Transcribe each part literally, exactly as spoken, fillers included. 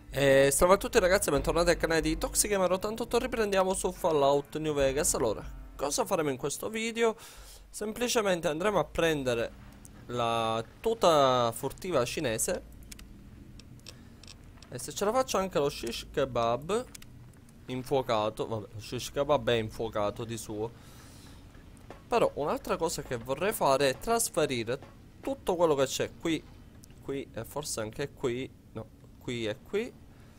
E salve a tutti ragazzi, bentornati al canale di Toxigamer ottantotto. Riprendiamo su Fallout New Vegas. Allora, cosa faremo in questo video? Semplicemente andremo a prendere la tuta furtiva cinese. E se ce la faccio anche lo shish kebab infuocato. Vabbè, lo shish kebab è infuocato di suo. Però un'altra cosa che vorrei fare è trasferire tutto quello che c'è qui, qui e forse anche qui. No, qui e qui,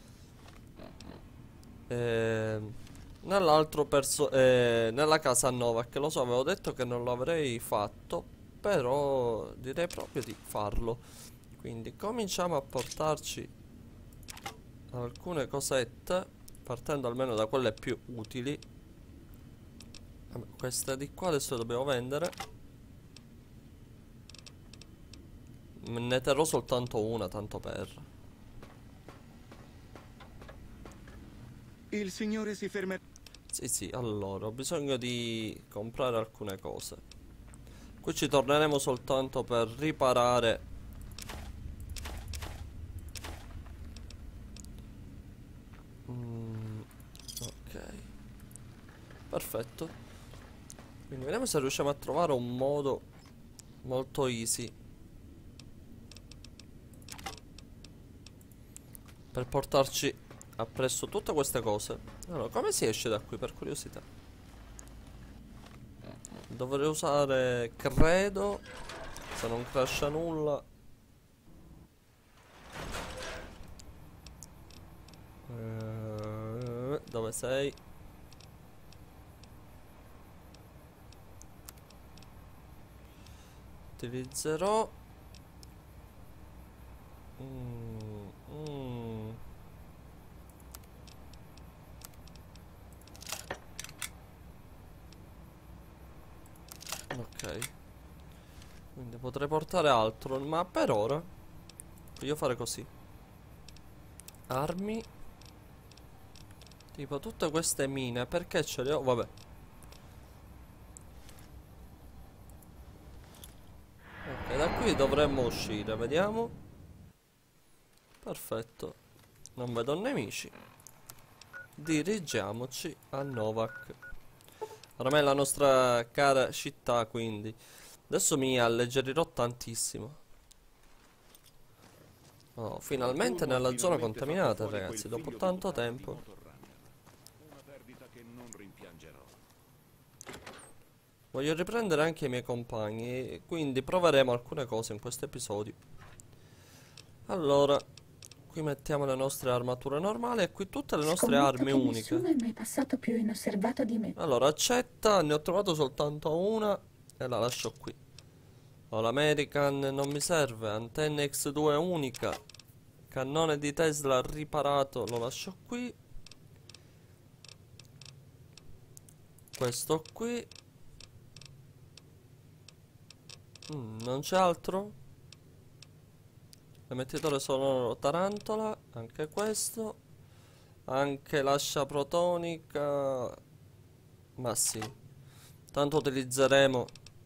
eh, nell'altro perso eh, nella casa nuova, che lo so, avevo detto che non l'avrei fatto, però direi proprio di farlo. Quindi cominciamo a portarci alcune cosette, partendo almeno da quelle più utili. Vabbè, queste di qua adesso le dobbiamo vendere. Ne terrò soltanto una, tanto per... Il signore si fermerà. Sì, sì, allora, ho bisogno di comprare alcune cose. Qui ci torneremo soltanto per riparare. Mm, ok, perfetto. Quindi vediamo se riusciamo a trovare un modo molto easy per portarci appresso tutte queste cose. Allora, come si esce da qui, per curiosità? Dovrei usare, credo, se non crasha nulla. Eh, dove sei? Utilizzerò. Mm, mm. Ok, quindi potrei portare altro, ma per ora voglio fare così. Armi. Tipo tutte queste mine, perché ce le ho? Vabbè. Ok, da qui dovremmo uscire, vediamo. Perfetto. Non vedo nemici. Dirigiamoci a Novak. Oramai è la nostra cara città, quindi adesso mi alleggerirò tantissimo. Oh, finalmente Qualcuno ha nella zona finalmente fatto contaminata, fuori quel ragazzi, dopo figlio di tanto puttana di tempo. Motorrun. Una perdita che non rimpiangerò. Voglio riprendere anche i miei compagni, quindi proveremo alcune cose in questo episodio. Allora, qui mettiamo le nostre armature normali e qui tutte le nostre Scommetto armi che nessuno uniche. è mai passato più inosservato di me. Allora, accetta, ne ho trovato soltanto una e la lascio qui. Ho l'American, non mi serve, antenna X due unica, cannone di Tesla riparato, lo lascio qui. Questo qui. Mm, non c'è altro? Emettitore sonoro tarantola, anche questo. Anche l'ascia protonica. Ma sì, tanto utilizzeremo.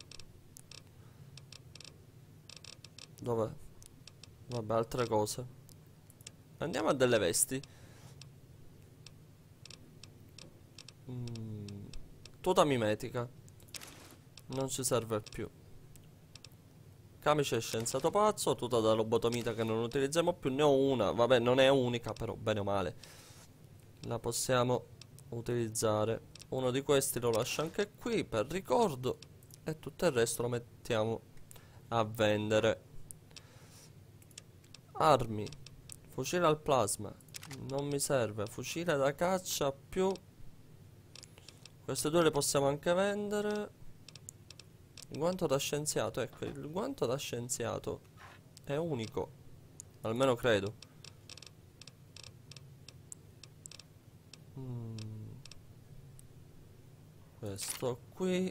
Dov'è? Vabbè, altre cose. Andiamo a delle vesti. mm, Tuta mimetica non ci serve più. Camice scienziato pazzo, tuta da lobotomita che non utilizziamo più. Ne ho una, vabbè, non è unica, però bene o male la possiamo utilizzare. Uno di questi lo lascio anche qui per ricordo e tutto il resto lo mettiamo a vendere. Armi. Fucile al plasma non mi serve. Fucile da caccia più. Queste due le possiamo anche vendere. Il guanto da scienziato, ecco, il guanto da scienziato è unico, almeno credo. Mm. Questo qui.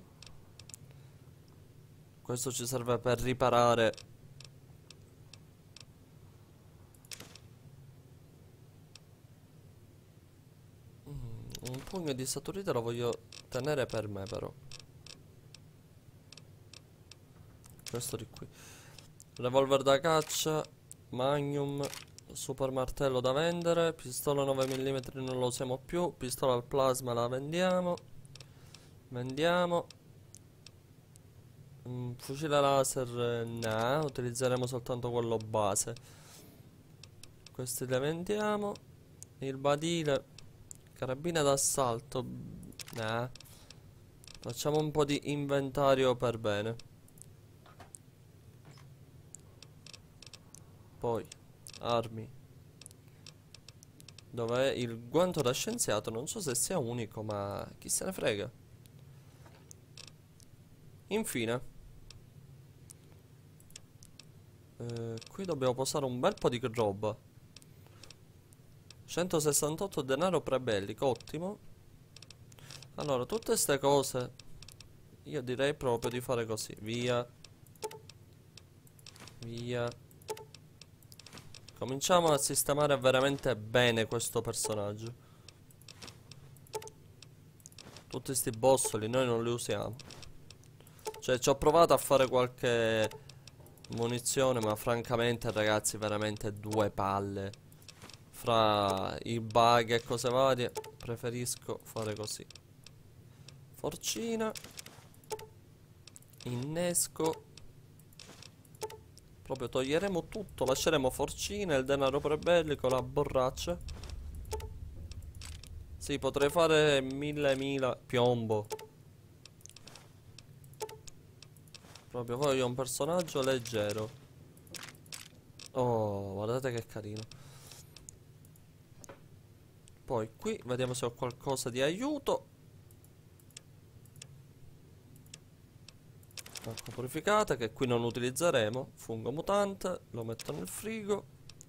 Questo ci serve per riparare. Mm, un pugno di saturite lo voglio tenere per me, però. Questo di qui. Revolver da caccia, Magnum, super martello da vendere. Pistola nove millimetri non lo usiamo più. Pistola al plasma la vendiamo. Vendiamo. Mm, fucile laser no, utilizzeremo soltanto quello base. Questi li vendiamo. Il badile. Carabina d'assalto no. Facciamo un po' di inventario per bene. Poi armi. Dov'è il guanto da scienziato? Non so se sia unico, ma chi se ne frega. Infine eh, qui dobbiamo posare un bel po' di roba. centosessantotto denaro prebellico, ottimo. Allora, tutte queste cose io direi proprio di fare così. Via. Via. Cominciamo a sistemare veramente bene questo personaggio. Tutti sti bossoli noi non li usiamo. Cioè ci ho provato a fare qualche munizione, ma francamente ragazzi veramente due palle. Fra i bug e cose varie preferisco fare così. Forcina. Innesco. Proprio toglieremo tutto. Lasceremo forcina, il denaro prebellico, la borraccia. Sì, potrei fare mille mila piombo. Proprio voglio un personaggio leggero. Oh, guardate che carino. Poi qui vediamo se ho qualcosa di aiuto. Acqua purificata che qui non utilizzeremo. Fungo mutante, lo metto nel frigo.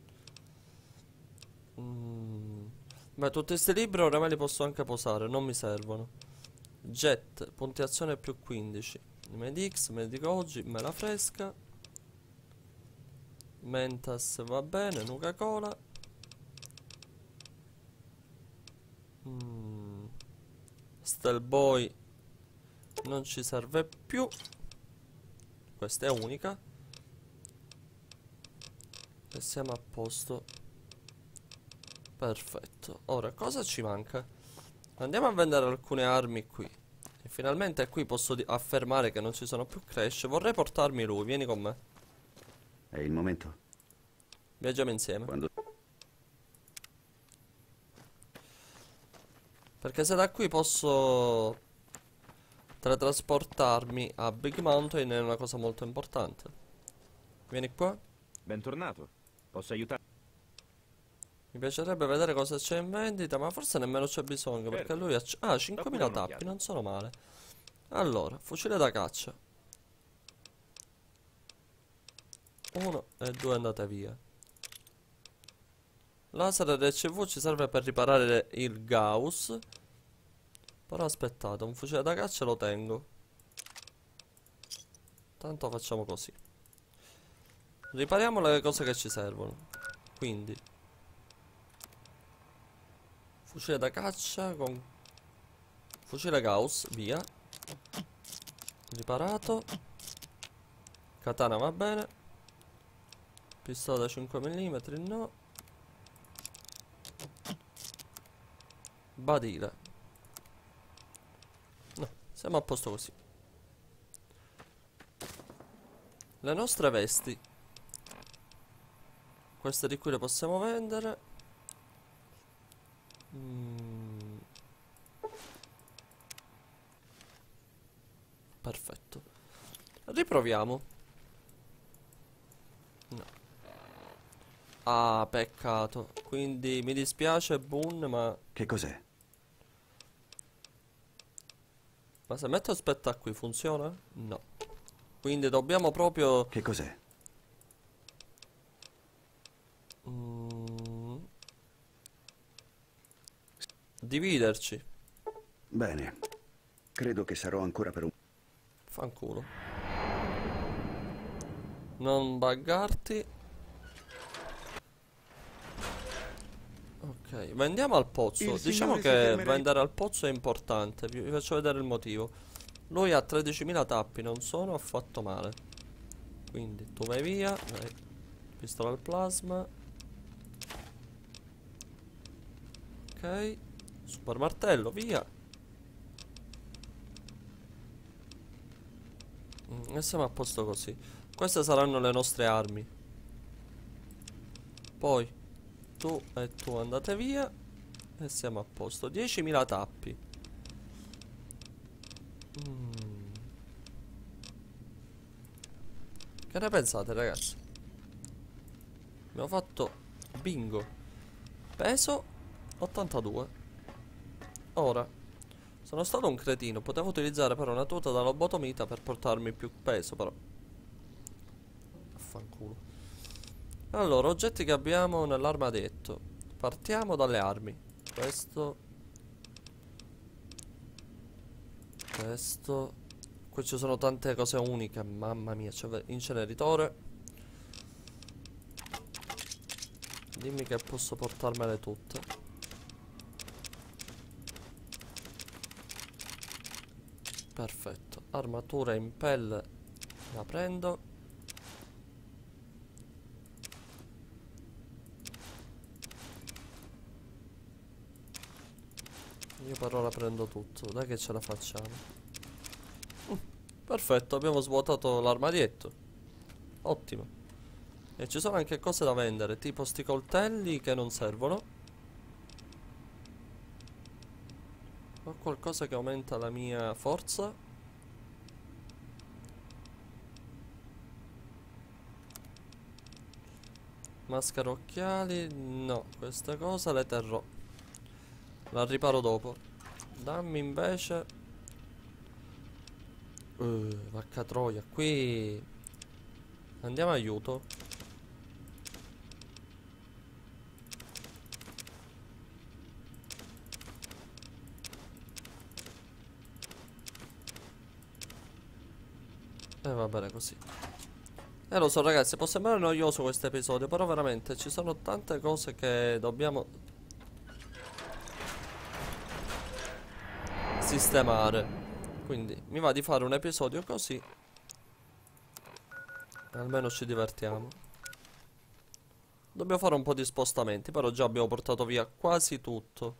mm. Beh, tutti questi libri ora me li posso anche posare, non mi servono. Jet, punti azione più quindici. Medix, Medicogi, mela fresca. Mentas va bene, Nuca Cola. mm. Stelboy non ci serve più. Questa è unica. E siamo a posto. Perfetto. Ora cosa ci manca? Andiamo a vendere alcune armi qui. E finalmente qui posso affermare che non ci sono più crash. Vorrei portarmi lui, vieni con me. È il momento. Viaggiamo insieme. Quando... Perché se da qui posso teletrasportarmi a Big Mountain è una cosa molto importante. Vieni qua. Bentornato. Posso aiutare? Mi piacerebbe vedere cosa c'è in vendita, ma forse nemmeno c'è bisogno, perché Certo. lui ha... Ah, cinquemila Dammela tappi, un'occhiata. non sono male. Allora, fucile da caccia. Uno e due andate via. Laser R C V ci serve per riparare il Gauss. Però aspettate, un fucile da caccia lo tengo. Tanto facciamo così. Ripariamo le cose che ci servono. Quindi fucile da caccia con fucile Gauss, via. Riparato. Katana va bene. Pistola da cinque millimetri no. Badile. No, siamo a posto così. Le nostre vesti. Queste di qui le possiamo vendere. Mm. Perfetto. Riproviamo. No. Ah, peccato. Quindi mi dispiace Boon, ma... Che cos'è? Ma se metto aspetta qui funziona? No. Quindi dobbiamo proprio... Che cos'è? Mm, dividerci. Bene. Credo che sarò ancora per un... Fanculo. Non buggarti. Ok, vendiamo al pozzo. Il Diciamo signore si che fermerà- vendere al pozzo è importante. Vi, vi faccio vedere il motivo. Lui ha tredicimila tappi, non sono affatto male. Quindi tu vai via. Vai. Pistola al plasma. Ok. Super martello, via. Mm, e siamo a posto così. Queste saranno le nostre armi. Poi tu e tu andate via. E siamo a posto. diecimila tappi. Mm. Che ne pensate, ragazzi? Abbiamo fatto bingo. Peso ottantadue. Ora, sono stato un cretino. Potevo utilizzare però una tuta da lobotomita per portarmi più peso, però affanculo. Allora, oggetti che abbiamo nell'armadietto. Partiamo dalle armi. Questo. Questo. Qui ci sono tante cose uniche. Mamma mia, c'è inceneritore. Dimmi che posso portarmele tutte. Perfetto. Armatura in pelle la prendo. Io per ora prendo tutto. Dai che ce la facciamo. uh, Perfetto, abbiamo svuotato l'armadietto. Ottimo. E ci sono anche cose da vendere, tipo sti coltelli che non servono. Ho qualcosa che aumenta la mia forza. Maschera occhiali. No, questa cosa le terrò. La riparo dopo. Dammi invece uh, vacca troia. Qui andiamo aiuto. E va bene così. E lo so ragazzi, può sembrare noioso questo episodio, però veramente ci sono tante cose che dobbiamo sistemare. Quindi mi va di fare un episodio così. Almeno ci divertiamo. Dobbiamo fare un po' di spostamenti, però già abbiamo portato via quasi tutto.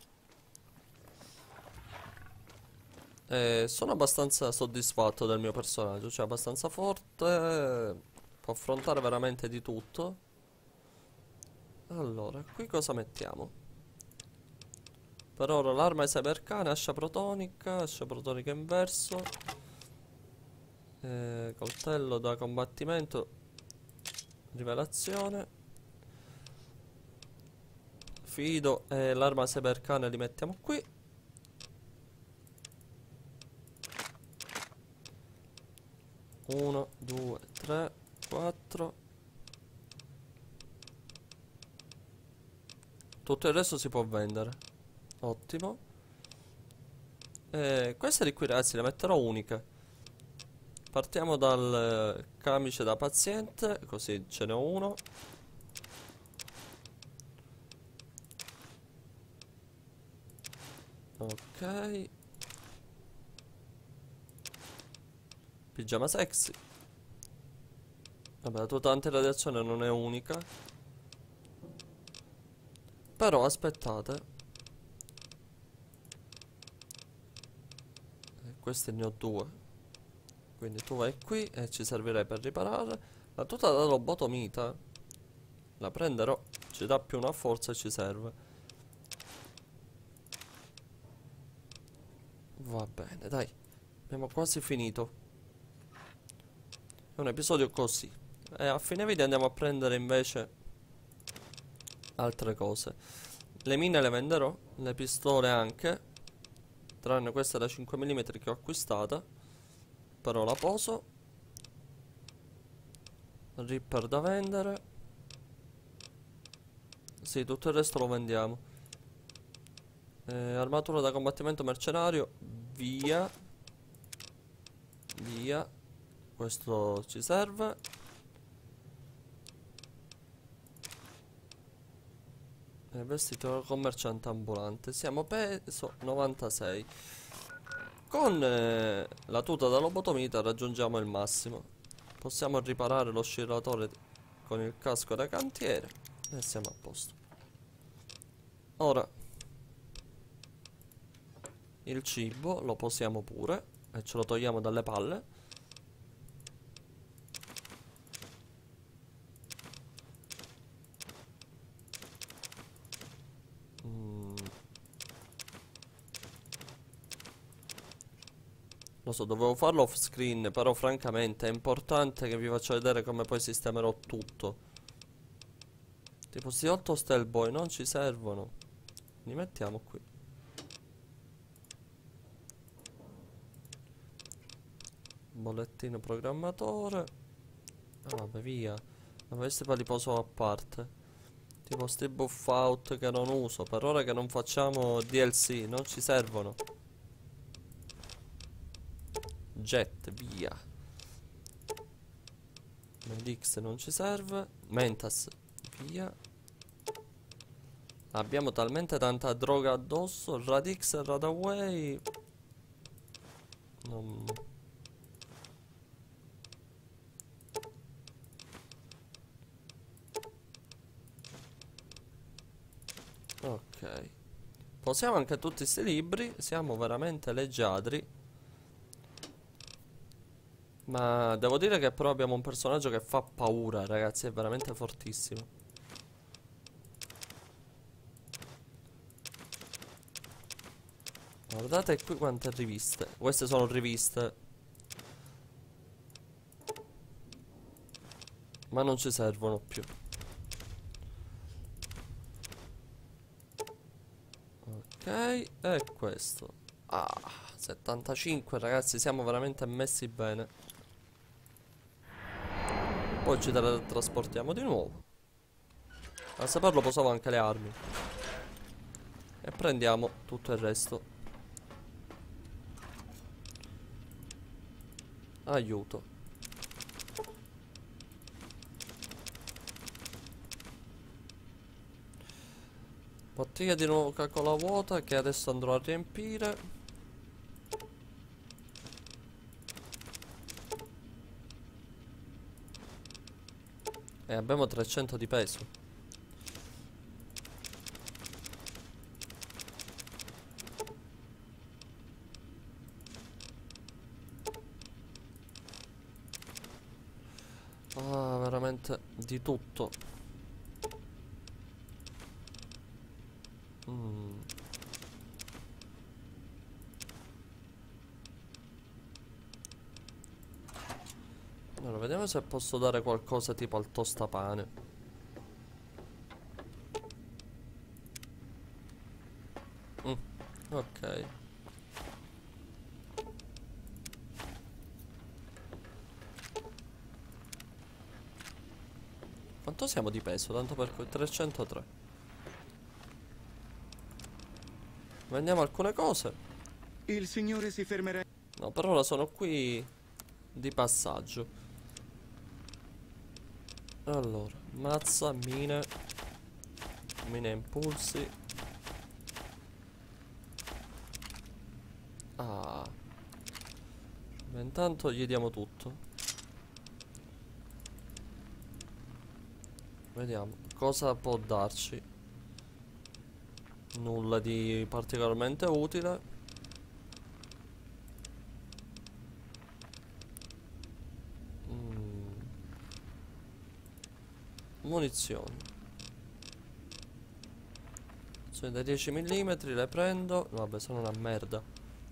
E sono abbastanza soddisfatto del mio personaggio, cioè abbastanza forte, può affrontare veramente di tutto. Allora, qui cosa mettiamo? Per ora l'arma è cybercane, ascia protonica, ascia protonica inverso, eh, coltello da combattimento, rivelazione, fido e l'arma cybercane li mettiamo qui. uno, due, tre, quattro. Tutto il resto si può vendere. Ottimo. E queste di qui ragazzi le metterò uniche. Partiamo dal eh, camice da paziente. Così ce n'è uno. Ok. Pigiama sexy. Vabbè, la tuta antiradiazione non è unica. Però aspettate. E questi ne ho due. Quindi tu vai qui e ci servirei per riparare. La tuta da lobotomita la prenderò. Ci dà più una forza e ci serve. Va bene, dai. Abbiamo quasi finito. È un episodio così. E a fine video andiamo a prendere invece altre cose. Le mine le venderò, le pistole anche, tranne questa da cinque millimetri che ho acquistata. Però la poso. Ripper da vendere. Sì, tutto il resto lo vendiamo. eh, Armatura da combattimento mercenario. Via. Via. Questo ci serve. E vestito commerciante ambulante. Siamo peso novantasei. Con eh, la tuta da lobotomita raggiungiamo il massimo. Possiamo riparare lo scirolatore con il casco da cantiere. E siamo a posto. Ora Il cibo lo posiamo pure e ce lo togliamo dalle palle. Mm. Lo so, dovevo farlo off screen, però francamente è importante che vi faccia vedere come poi sistemerò tutto. Tipo sti otto Steel Boy non ci servono. Li mettiamo qui. Bollettino programmatore. Ah, vabbè, via. Ma questi poi li poso a parte. Tipo sti buff out che non uso. Per ora che non facciamo D L C, non ci servono. Jet, via. Medix non ci serve. Mentas, via. Abbiamo talmente tanta droga addosso. Radix e Radaway non... Ok. Posiamo anche tutti questi libri. Siamo veramente leggiadri. Ma devo dire che però abbiamo un personaggio che fa paura, ragazzi. È veramente fortissimo. Guardate qui quante riviste. Queste sono riviste, ma non ci servono più. Ok, e questo. Ah, settantacinque, ragazzi, siamo veramente messi bene. Poi ci trasportiamo di nuovo. A saperlo posavo anche le armi. E prendiamo tutto il resto. Aiuto. Bottiglia di nuovo Coca-Cola vuota che adesso andrò a riempire. E abbiamo trecento di peso. Ah, veramente di tutto. Mm. Allora, vediamo se posso dare qualcosa tipo al tostapane. Mm. Ok. Quanto siamo di peso? Tanto per cui trecentotré. Vendiamo alcune cose. Il signore si fermerà. No, per ora sono qui di passaggio. Allora, mazza, mine. Mine impulsi. Ah. Ma intanto gli diamo tutto. Vediamo cosa può darci. Nulla di particolarmente utile. mm. Munizioni. Sono da dieci millimetri, le prendo. Vabbè, sono una merda.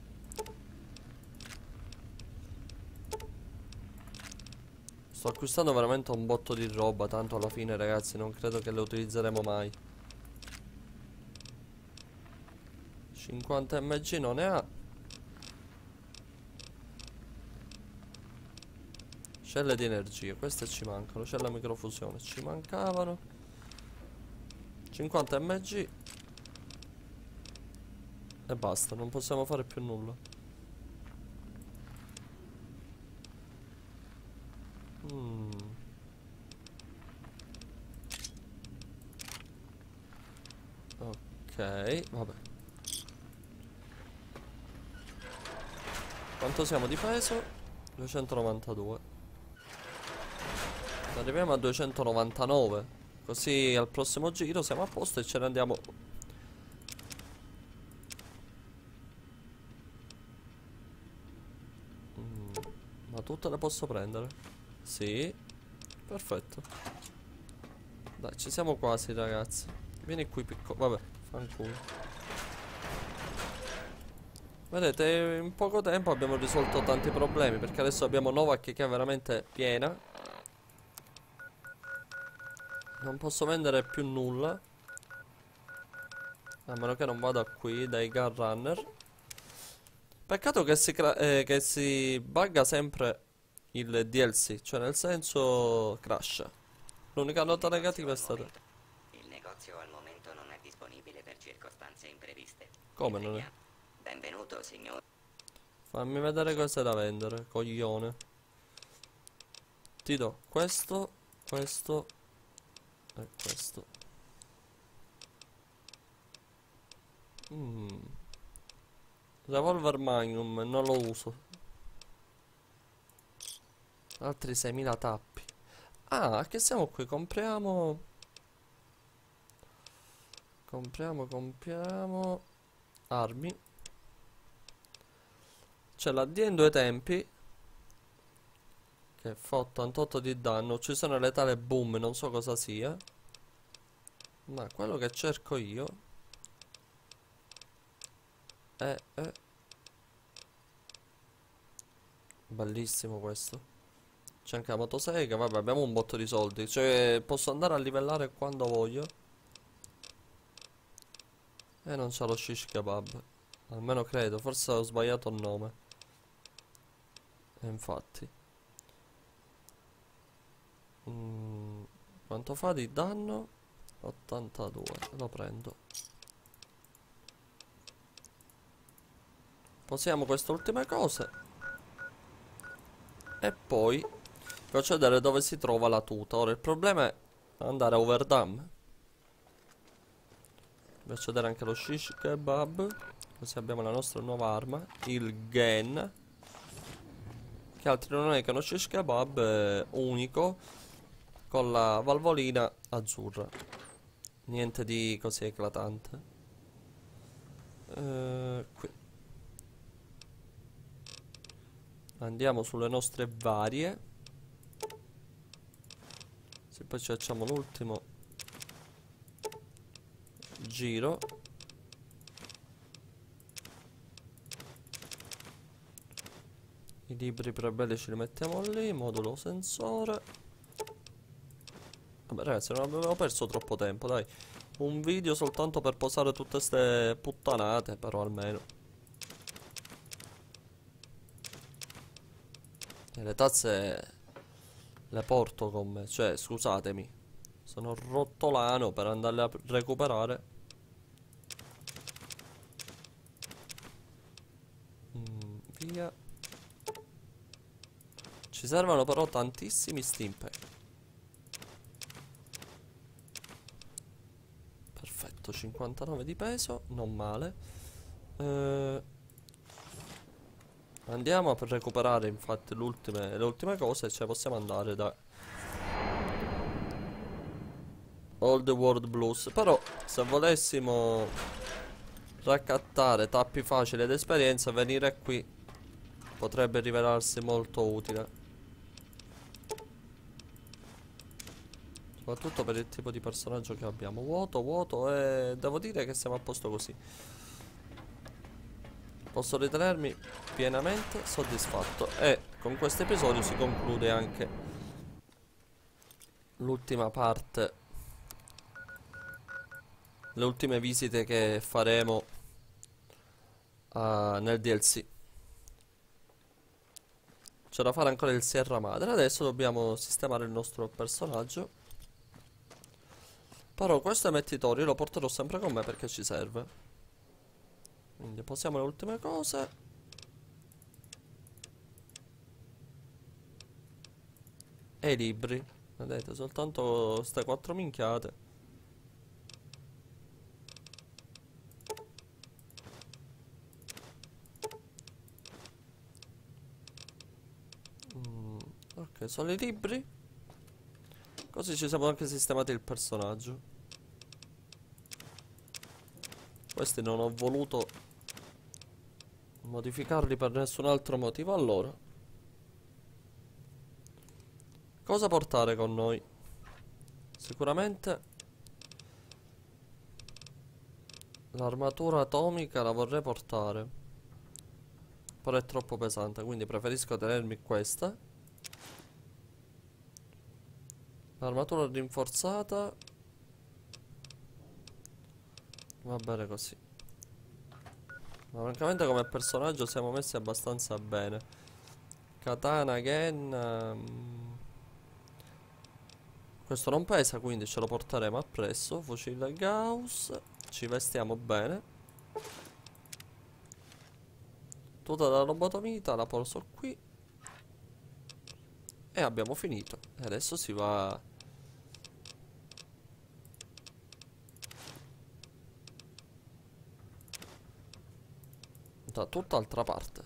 Sto acquistando veramente un botto di roba. Tanto alla fine, ragazzi, non credo che le utilizzeremo mai. cinquanta millimetri non ne ha. Celle di energia, queste ci mancano. Celle a microfusione ci mancavano. cinquanta millimetri. E basta, non possiamo fare più nulla. Mm. Ok, vabbè. Quanto siamo di peso? duecentonovantadue. Arriviamo a duecentonovantanove. Così al prossimo giro siamo a posto e ce ne andiamo tutte le posso prendere? Sì. Perfetto. Dai, ci siamo quasi, ragazzi. Vieni qui, piccolo. Vabbè, fanculo. Vedete, in poco tempo abbiamo risolto tanti problemi, perché adesso abbiamo Novak che è veramente piena. Non posso vendere più nulla, a meno che non vada qui dai Gun Runner. Peccato che si, eh, che si bugga sempre il D L C, cioè nel senso crasha. L'unica nota negativa è stata... Il negozio al momento non è disponibile per circostanze impreviste. Come non è? Benvenuto, signor. Fammi vedere cosa è da vendere, coglione. Ti do questo, questo e questo. Mm. Revolver Magnum, non lo uso. Altri seimila tappi. Ah, che siamo qui? Compriamo... Compriamo, compriamo... Armi. C'è la D in due tempi, che fa ottantotto di danno. Uccisione letale boom, non so cosa sia. Ma quello che cerco io è, è... Bellissimo questo. C'è anche la motosega. Vabbè, abbiamo un botto di soldi. Cioè, posso andare a livellare quando voglio. E non c'ha lo shish kebab. Almeno credo, forse ho sbagliato il nome. E infatti. Mm, quanto fa di danno? ottantadue. Lo prendo. Posiamo queste ultime cose. E poi faccio vedere dove si trova la tuta. Ora il problema è andare a Overdam. Faccio vedere anche lo shish kebab. Così abbiamo la nostra nuova arma, il Gen, che altro non è che uno shish kebab eh, unico con la valvolina azzurra. Niente di così eclatante. eh, Qui andiamo sulle nostre varie. Se poi ci facciamo l'ultimo giro. I libri prebelli ce li mettiamo lì. Modulo sensore. Vabbè ragazzi, non avevo perso troppo tempo, dai. Un video soltanto per posare tutte queste puttanate, però almeno. E le tazze le porto con me. Cioè, scusatemi, sono rottolano per andarle a recuperare. mm, Via. Ci servono però tantissimi stimpeg. Perfetto, cinquantanove di peso, non male. eh, Andiamo a recuperare infatti le ultime, le ultime cose. Cioè possiamo andare da Old World Blues. Però se volessimo raccattare tappi facili ed esperienza, venire qui potrebbe rivelarsi molto utile. Soprattutto per il tipo di personaggio che abbiamo. Vuoto, vuoto, e devo dire che siamo a posto così. Posso ritenermi pienamente soddisfatto. E con questo episodio si conclude anche l'ultima parte, le ultime visite che faremo uh, nel D L C. C'è da fare ancora il Sierra Madre. Adesso dobbiamo sistemare il nostro personaggio. Però questo emettitore lo porterò sempre con me perché ci serve. Quindi posiamo le ultime cose. E i libri. Vedete, soltanto ste quattro minchiate. mm, Ok, solo i libri. Così ci siamo anche sistemati il personaggio. Questi non ho voluto modificarli per nessun altro motivo. Allora, Cosa portare con noi? Sicuramente l'armatura atomica la vorrei portare, però è troppo pesante, quindi preferisco tenermi questa. L'armatura rinforzata va bene così. Ma francamente come personaggio siamo messi abbastanza bene. Katana Gen um, questo non pesa, quindi ce lo porteremo appresso. Fucile Gauss. Ci vestiamo bene. Tuta da lobotomita la poso qui. E abbiamo finito. E adesso si va da tutt'altra parte.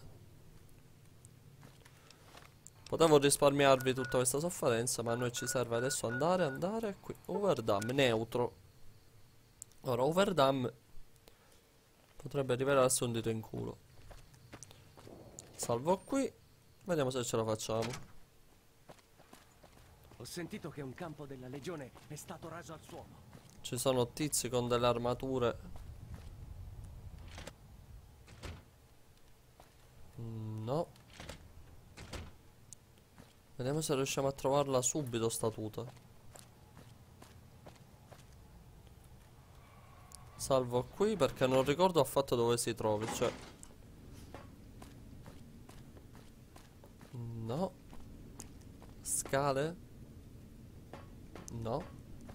Potevo risparmiarvi tutta questa sofferenza, ma a noi ci serve adesso andare, andare qui. Overdam, neutro. Ora, Overdam potrebbe rivelarsi un dito in culo. Salvo qui. Vediamo se ce la facciamo. Ho sentito che un campo della legione è stato raso al suolo. Ci sono tizi con delle armature. No. Vediamo se riusciamo a trovarla subito sta tuta. Salvo qui perché non ricordo affatto dove si trovi, cioè. No. Scale? No.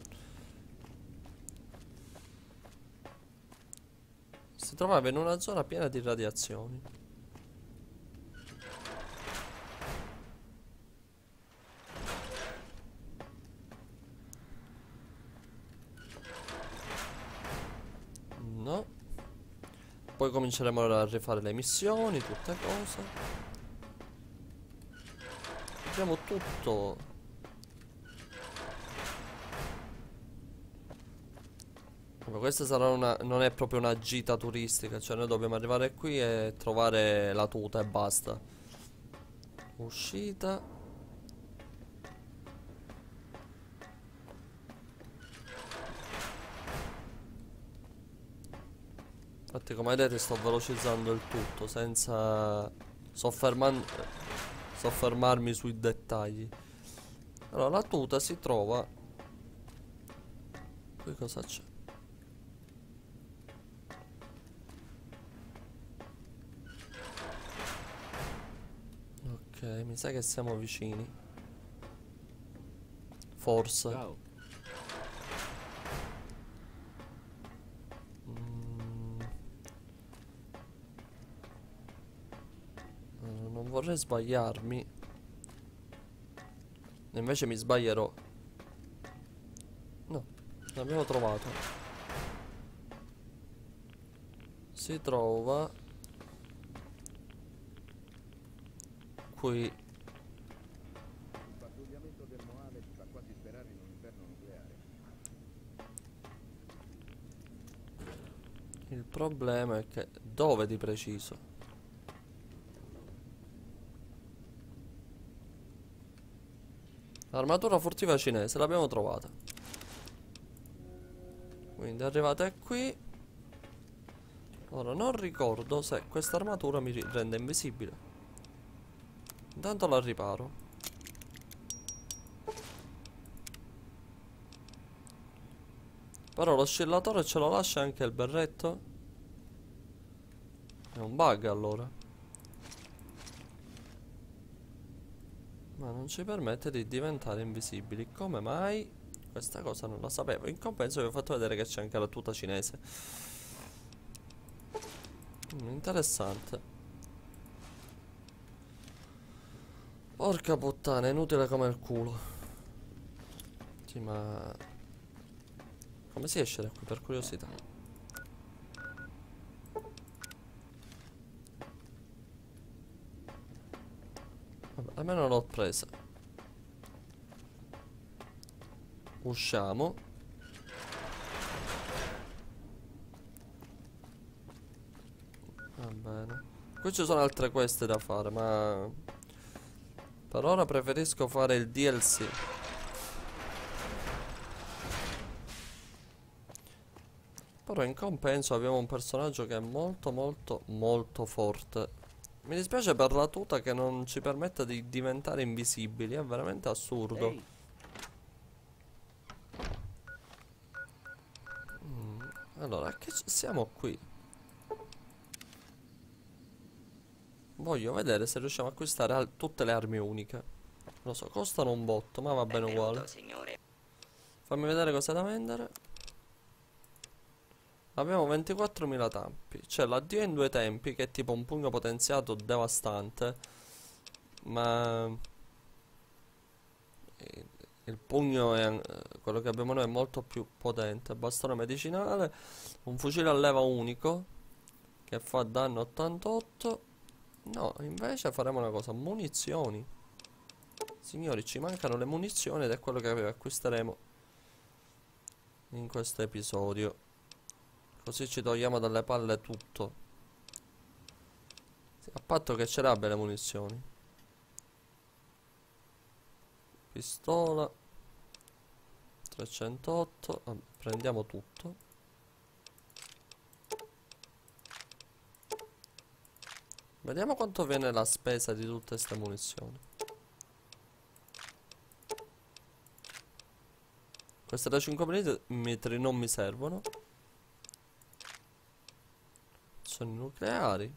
Si trovava in una zona piena di radiazioni. No. Poi cominceremo a rifare le missioni, tutte cose. Abbiamo tutto. Vabbè, questa sarà una... non è proprio una gita turistica. Cioè noi dobbiamo arrivare qui e trovare la tuta e basta. Uscita. Infatti come vedete sto velocizzando il tutto senza sofferman- soffermarmi sui dettagli. Allora la tuta si trova. Qui cosa c'è? Ok, mi sa che siamo vicini. Forse. Ciao. Non vorrei sbagliarmi. Invece mi sbaglierò. No, l'abbiamo trovato. Si trova qui. Il pattugliamento del Moave ci fa quasi sperare in un inverno nucleare. Il problema è che dove di preciso? L'armatura furtiva cinese, l'abbiamo trovata. Quindi arrivate qui. Ora non ricordo se questa armatura mi rende invisibile. Intanto la riparo. Però l'oscillatore ce lo lascia anche il berretto? È un bug allora. Ma non ci permette di diventare invisibili. Come mai? Questa cosa non la sapevo. In compenso vi ho fatto vedere che c'è anche la tuta cinese. mm, Interessante. Porca puttana, è inutile come il culo. Sì, ma come si esce da qui, per curiosità? Vabbè, almeno l'ho presa. Usciamo. Va bene. Qui ci sono altre queste da fare, ma Per ora preferisco fare il D L C. Però in compenso abbiamo un personaggio che è molto molto molto forte. Mi dispiace per la tuta che non ci permette di diventare invisibili. È veramente assurdo. Ehi, Mm, Allora, che ci- siamo qui. Voglio vedere se riusciamo a acquistare al- tutte le armi uniche. Lo so, costano un botto, ma va bene Benvenuto, uguale. signore. Fammi vedere cosa da vendere. Abbiamo ventiquattromila tappi. C'è l'addio in due tempi, che è tipo un pugno potenziato devastante. Ma il, il pugno è an- eh, quello che abbiamo noi è molto più potente. Bastone medicinale. Un fucile a leva unico che fa danno ottantotto. No, invece faremo una cosa. Munizioni. Signori, ci mancano le munizioni ed è quello che acquisteremo in questo episodio. Così ci togliamo dalle palle tutto. Sì, a patto che ce l'abbia le munizioni. Pistola trecentotto. Vabbè, prendiamo tutto. Vediamo quanto viene la spesa di tutte queste munizioni. Queste da cinque millimetri non mi servono. Sono i nucleari.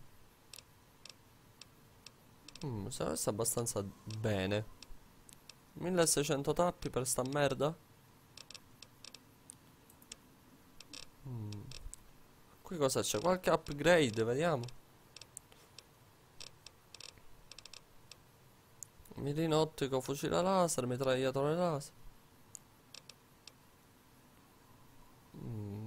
Mm, si è messa abbastanza bene. milleseicento tappi per sta merda. Mm. Qui cosa c'è? Qualche upgrade, vediamo. Mirino ottico, fucile laser, mitragliatore laser. Mm.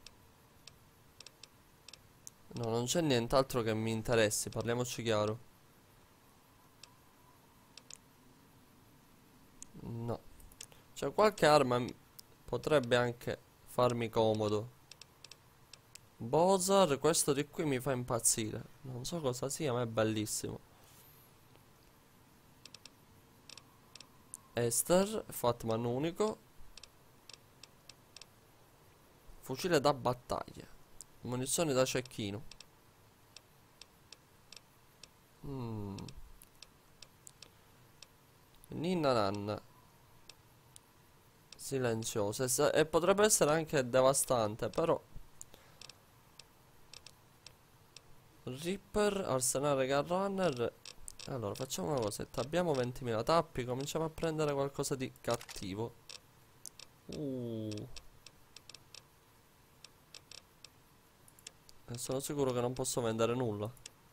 No, non c'è nient'altro che mi interessi, parliamoci chiaro. No. Cioè, qualche arma m- potrebbe anche farmi comodo. Bozar, questo di qui mi fa impazzire. Non so cosa sia, ma è bellissimo. Esther, Fatman unico. Fucile da battaglia. Munizioni da cecchino. Mm. Ninna nanna. Silenziosa. E, sa- e potrebbe essere anche devastante, però. Reaper, arsenale Gunrunner. Allora, facciamo una cosetta. Abbiamo ventimila tappi. Cominciamo a prendere qualcosa di cattivo. Uh. E sono sicuro che non posso vendere nulla.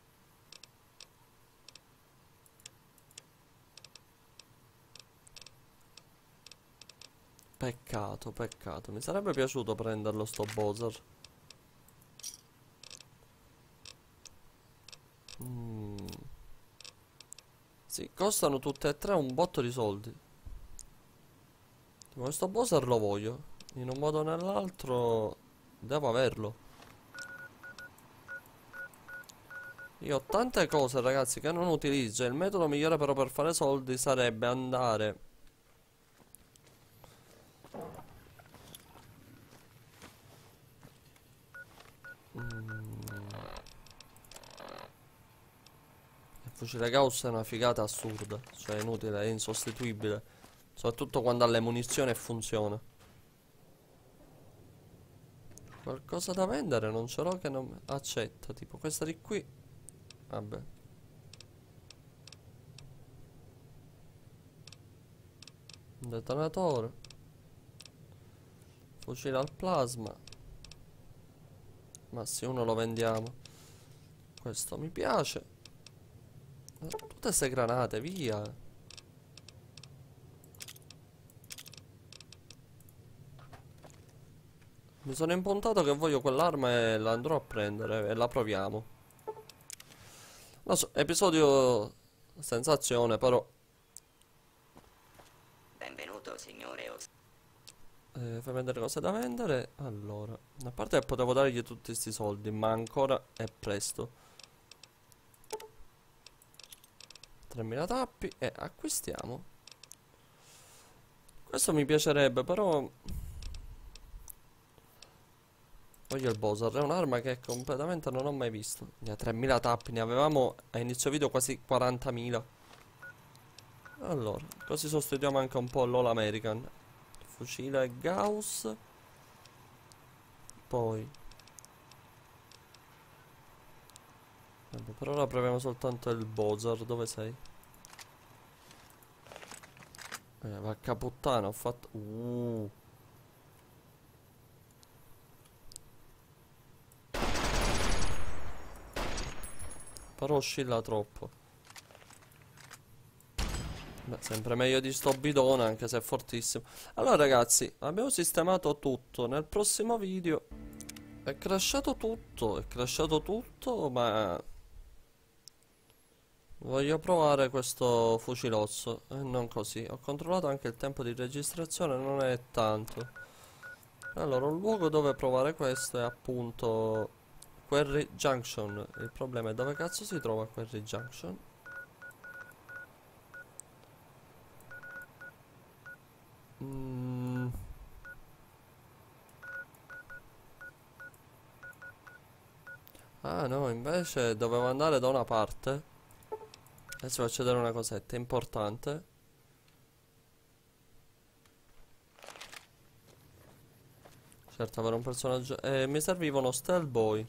Peccato, peccato. Mi sarebbe piaciuto prenderlo sto Bowser. Mm. Sì, costano tutte e tre un botto di soldi. Ma questo Bowser lo voglio. In un modo o nell'altro devo averlo. Io ho tante cose, ragazzi, che non utilizzo. Il metodo migliore però per fare soldi sarebbe andare mm. Il fucile Gauss è una figata assurda. Cioè è inutile, è insostituibile. Soprattutto quando ha le munizioni e funziona. Qualcosa da vendere non ce l'ho che non accetta. Tipo questa di qui. Vabbè. Un detonatore. Fucile al plasma. Ma sì, uno lo vendiamo. Questo mi piace. Tutte queste granate, via. Mi sono impuntato che voglio quell'arma e la andrò a prendere e la proviamo. Lo so, episodio sensazione, però. Benvenuto, signore. Os- Eh, fai vedere cose da vendere. Allora, a parte che potevo dargli tutti questi soldi, ma ancora è presto. tremila tappi e acquistiamo. Questo mi piacerebbe, però voglio il Bowser, è un'arma che completamente non ho mai visto. Ne ha tremila tappi, ne avevamo a inizio video quasi quarantamila. Allora, così sostituiamo anche un po' l'All American. Fucile Gauss. Poi vabbè, per ora proviamo soltanto il Bowser. Dove sei? Eh, vacca puttana, ho fatto... Uh. Però oscilla troppo. Beh, sempre meglio di sto bidone, anche se è fortissimo. Allora ragazzi, abbiamo sistemato tutto. Nel prossimo video è crashato tutto, è crashato tutto, ma voglio provare questo fucilozzo. E non così. Ho controllato anche il tempo di registrazione, non è tanto. Allora, un luogo dove provare questo è appunto Quarry Junction. Il problema è dove cazzo si trova Quarry Junction? Mm. Ah no, invece dovevo andare da una parte. Adesso faccio vedere una cosetta importante. Certo, avere un personaggio... Eh, mi serviva uno Stealth Boy.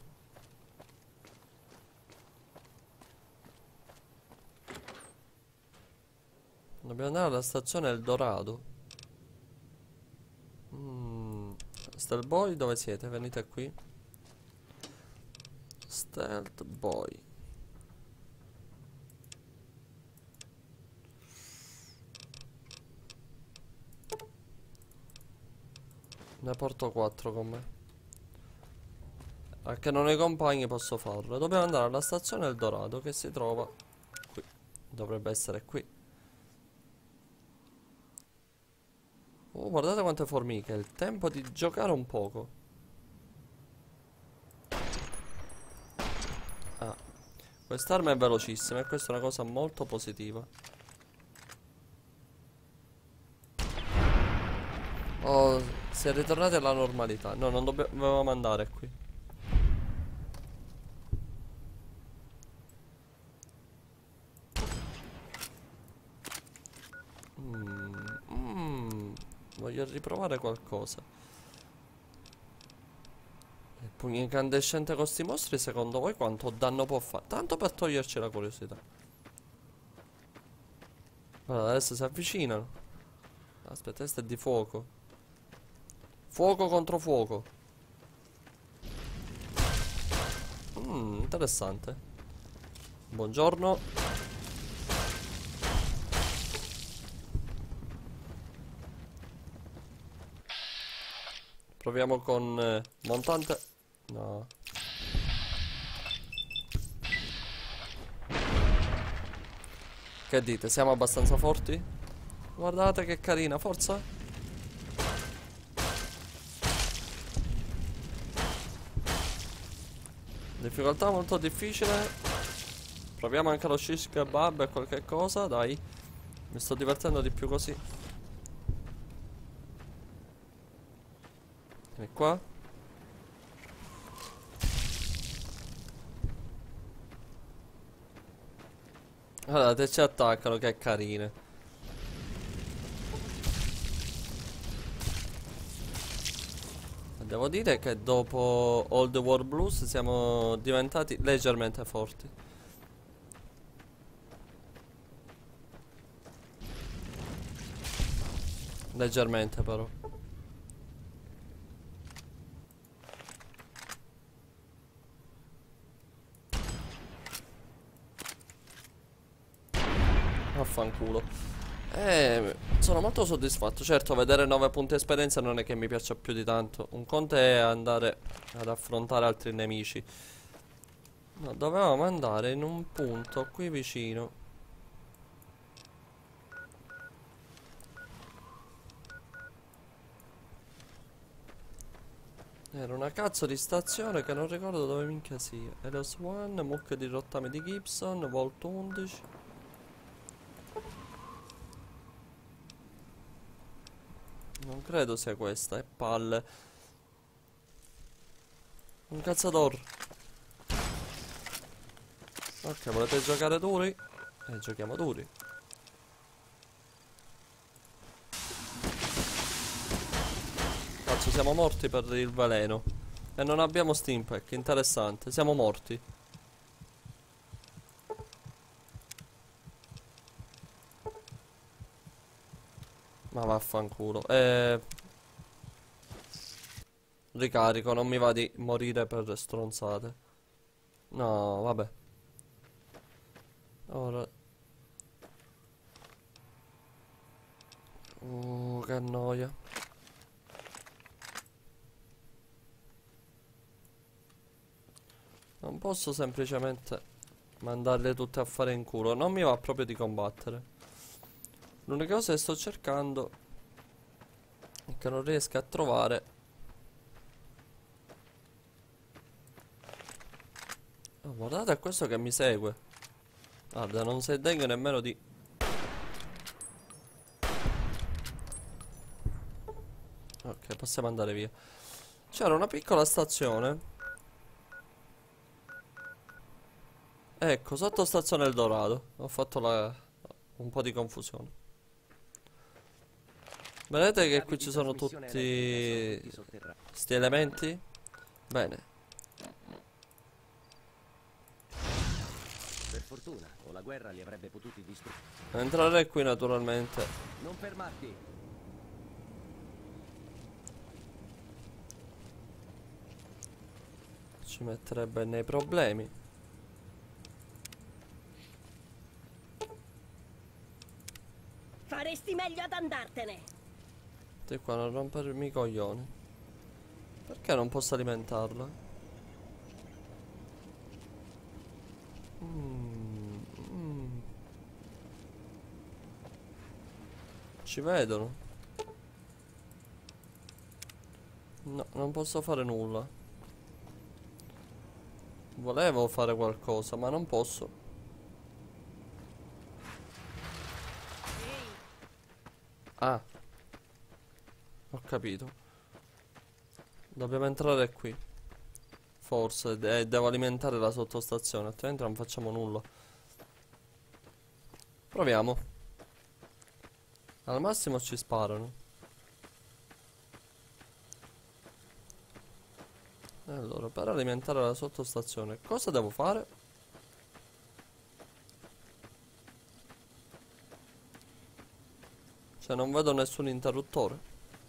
Dobbiamo andare alla stazione Eldorado. Mm. Stealth Boy, dove siete? Venite qui. Stealth Boy. Ne porto quattro con me. Anche non ho i compagni posso farlo. Dobbiamo andare alla stazione Eldorado che si trova qui. Dovrebbe essere qui. Oh, guardate quante formiche. È il tempo di giocare un poco. Ah, quest'arma è velocissima e questa è una cosa molto positiva. Oh, si è ritornati alla normalità. No, non dovevamo andare qui. Mm, mm, voglio riprovare qualcosa. Il pugno incandescente con sti mostri, secondo voi quanto danno può fare? Tanto per toglierci la curiosità. Guarda, adesso si avvicinano. Aspetta, questo è di fuoco. Fuoco contro fuoco. Mm, interessante. Buongiorno. Proviamo con eh, montante. No. Che dite? Siamo abbastanza forti? Guardate che carina, forza. Difficoltà molto difficile. Proviamo anche lo shish kebab e qualche cosa, dai. Mi sto divertendo di più così. Vieni qua. Allora, te ci attaccano, che carine. Devo dire che dopo All the War Blues siamo diventati leggermente forti. Leggermente però. Vaffanculo. Eh, sono molto soddisfatto. Certo, vedere nove punti esperienza non è che mi piaccia più di tanto. Un conto è andare ad affrontare altri nemici. No, dovevamo andare in un punto qui vicino. Era una cazzo di stazione che non ricordo dove minchia sia. Elos One, mucche di rottame di Gibson, Volt undici. Non credo sia questa, è palle. Un cazzador. Ok, volete giocare duri? E giochiamo duri. Cazzo, siamo morti per il veleno. E non abbiamo steampack, interessante. Siamo morti. Ma vaffanculo. Eh... Ricarico, non mi va di morire per stronzate. No, vabbè. Ora. Uh, che noia. Non posso semplicemente mandarle tutte a fare in culo. Non mi va proprio di combattere. L'unica cosa che sto cercando è che non riesco a trovare. Oh, guardate a questo che mi segue. Guarda, non si è degno nemmeno di... Ok, possiamo andare via. C'era una piccola stazione. Ecco, sotto stazione Eldorado. Ho fatto la... un po' di confusione. Vedete che qui ci sono tutti sti elementi? Bene. Per fortuna, o la guerra li avrebbe potuti distruggere. Entrare qui naturalmente. Non fermarti. Ci metterebbe nei problemi. Faresti meglio ad andartene. Te qua non rompermi i coglioni. Perché non posso alimentarla? Mm, mm. Ci vedono. No, non posso fare nulla. Volevo fare qualcosa, ma non posso. Ah, ho capito. Dobbiamo entrare qui. Forse de devo alimentare la sottostazione, altrimenti non facciamo nulla. Proviamo. Al massimo ci sparano. Allora, per alimentare la sottostazione, cosa devo fare? Cioè, non vedo nessun interruttore.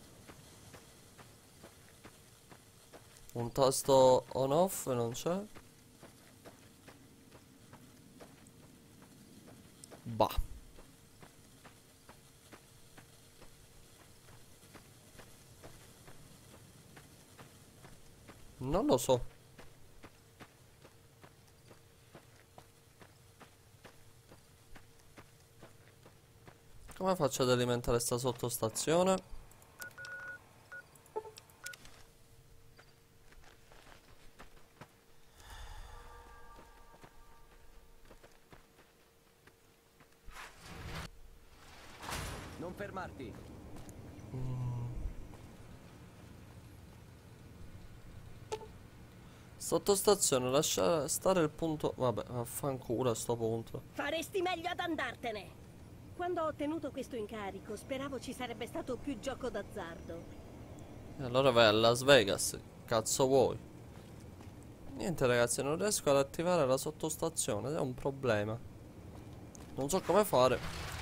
Un tasto on off non c'è. Bah. Non lo so. Come faccio ad alimentare sta sottostazione? Non fermarti. Mm. Sottostazione, lascia stare il punto. Vabbè, affanculo a sto punto. Faresti meglio ad andartene. Quando ho ottenuto questo incarico, speravo ci sarebbe stato più gioco d'azzardo. E allora vai a Las Vegas. Cazzo vuoi? Niente ragazzi, non riesco ad attivare la sottostazione. È un problema. Non so come fare.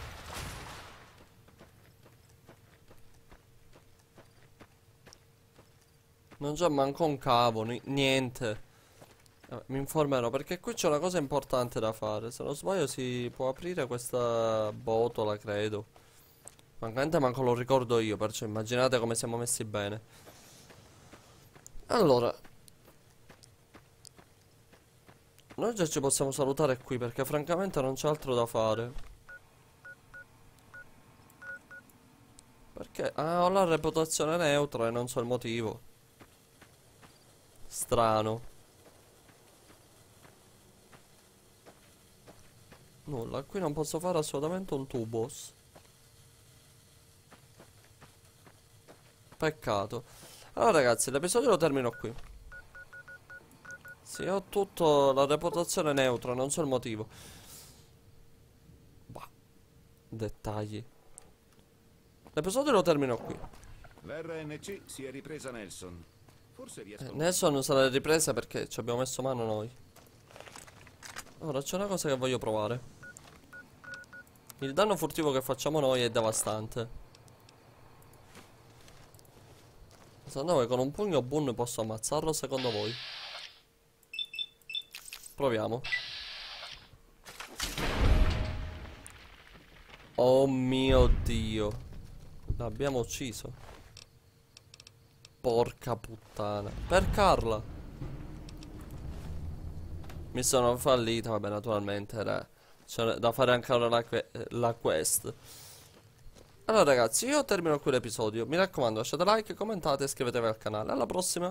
Non c'è manco un cavo, niente. Eh, mi informerò perché qui c'è una cosa importante da fare. Se non sbaglio si può aprire questa botola, credo. Francamente manco lo ricordo io, perciò immaginate come siamo messi bene. Allora, noi già ci possiamo salutare qui perché francamente non c'è altro da fare. Perché? Ah, ho la reputazione neutra e non so il motivo. Strano. Nulla, qui non posso fare assolutamente un tubos. Peccato. Allora ragazzi, l'episodio lo termino qui. Sì, ho tutto, la reputazione neutra, non so il motivo. Bah, dettagli. L'episodio lo termino qui. L'R N C si è ripresa Nelson. Forse riesco... Eh, Nelson sarà ripresa perché ci abbiamo messo mano noi. Ora c'è una cosa che voglio provare. Il danno furtivo che facciamo noi è devastante. Secondo voi con un pugno bun posso ammazzarlo secondo voi? Proviamo. Oh mio Dio. L'abbiamo ucciso. Porca puttana. Per Carla. Mi sono fallita. Vabbè, naturalmente era... c'era da fare anche ora la, que la quest. Allora ragazzi, io termino qui l'episodio. Mi raccomando, lasciate like, commentate e iscrivetevi al canale. Alla prossima.